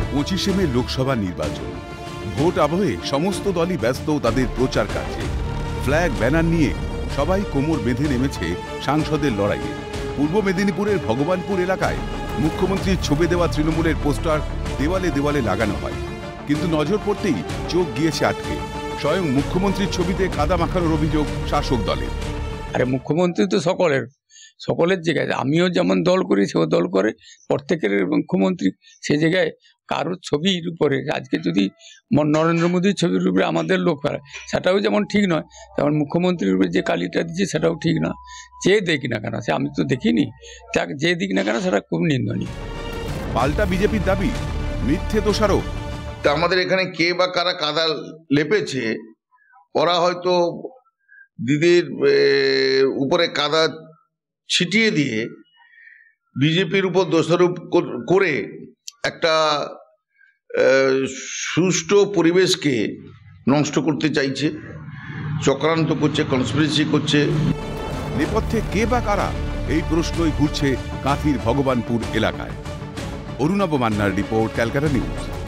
25শে মে লোকসভা নির্বাচন। ভোট আবহে সমস্ত দলই ব্যস্ত তাদের প্রচার কার্যে। ফ্ল্যাগ ব্যানার নিয়ে সবাই কোমর বেঁধে নেমেছে সাংসদের লড়াইয়ে। পূর্ব মেদিনীপুরের ভগবানপুর এলাকায় মুখ্যমন্ত্রীর ছবি দেওয়া তৃণমূলের পোস্টার দেওয়ালে দেওয়ালে লাগানো হয়, কিন্তু নজর পড়তেই চোখ গিয়েছে আটকে। স্বয়ং মুখ্যমন্ত্রীর ছবিতে কাদা মাখানোর অভিযোগ শাসক দলের। আরে মুখ্যমন্ত্রী তো সকলের জায়গায়, আমিও যেমন দল করি সেও দল করে, প্রত্যেকের মুখ্যমন্ত্রী। সে জায়গায় কারোর ছবির উপরে আজকে যদি নরেন্দ্র মোদীর ছবির উপরে আমাদের লোক ফেলে, সেটাও যেমন ঠিক নয়, তেমন মুখ্যমন্ত্রীর উপরে যে কালিটা দিচ্ছে সেটাও ঠিক না। যে দেখি না কেন, সে আমি তো দেখিনি, তাকে যে দিক না কেন সেটা খুব নিন্দনীয়। পাল্টা বিজেপির দাবি মিথ্যে দোষারোপ। তা আমাদের এখানে কে বা কারা কাদা লেপেছে, ওরা হয়তো দিদির উপরে কাদা ছিটিয়ে দিয়ে বিজেপির উপর দোষারোপ করে একটা সুষ্ঠু পরিবেশকে নষ্ট করতে চাইছে, চক্রান্ত করছে, কনস্পিরেসি করছে। নেপথ্যে কে বা কারা, এই প্রশ্নই ঘুরছে কাঁথির ভগবানপুর এলাকায়। অরুণাভ মান্নার রিপোর্ট, ক্যালকাটা নিউজ।